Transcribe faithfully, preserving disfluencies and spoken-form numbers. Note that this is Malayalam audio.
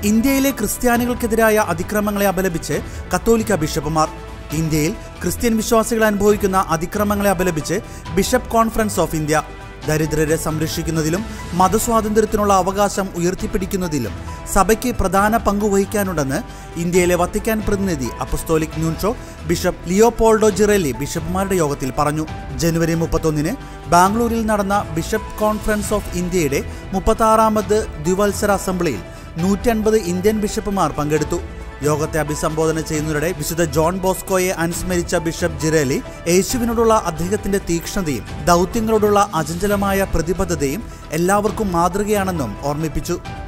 ഇന്ത്യയിലെ ക്രിസ്ത്യാനികൾക്കെതിരായ അതിക്രമങ്ങളെ അപലപിച്ച് കത്തോലിക്ക ബിഷപ്പുമാർ. ഇന്ത്യയിൽ ക്രിസ്ത്യൻ വിശ്വാസികൾ അനുഭവിക്കുന്ന അതിക്രമങ്ങളെ അപലപിച്ച് ബിഷപ്പ് കോൺഫറൻസ് ഓഫ് ഇന്ത്യ. ദരിദ്രരെ സംരക്ഷിക്കുന്നതിലും മതസ്വാതന്ത്ര്യത്തിനുള്ള അവകാശം ഉയർത്തിപ്പിടിക്കുന്നതിലും സഭയ്ക്ക് പ്രധാന പങ്കുവഹിക്കാനുണ്ടെന്ന് ഇന്ത്യയിലെ വത്തിക്കാൻ പ്രതിനിധി apostolic nuncio bishop Leopoldo Girelli ബിഷപ്പുമാരുടെ യോഗത്തിൽ പറഞ്ഞു. ജനുവരി മുപ്പത്തൊന്നിന് ബാംഗ്ലൂരിൽ നടന്ന ബിഷപ്പ് കോൺഫറൻസ് ഓഫ് ഇന്ത്യയുടെ മുപ്പത്താറാമത് ദ്വിവത്സര അസംബ്ലിയിൽ നൂറ്റി അൻപത് ഇന്ത്യൻ ബിഷപ്പുമാർ പങ്കെടുത്തു. യോഗത്തെ അഭിസംബോധന ചെയ്യുന്നവരുടെ വിശുദ്ധ ജോൺ ബോസ്കോയെ അനുസ്മരിച്ച ബിഷപ്പ് ജിറെല്ലി യേശുവിനോടുള്ള അദ്ദേഹത്തിന്റെ തീക്ഷ്ണതയും ദൗത്യങ്ങളോടുള്ള അചഞ്ചലമായ പ്രതിബദ്ധതയും എല്ലാവർക്കും മാതൃകയാണെന്നും ഓർമ്മിപ്പിച്ചു.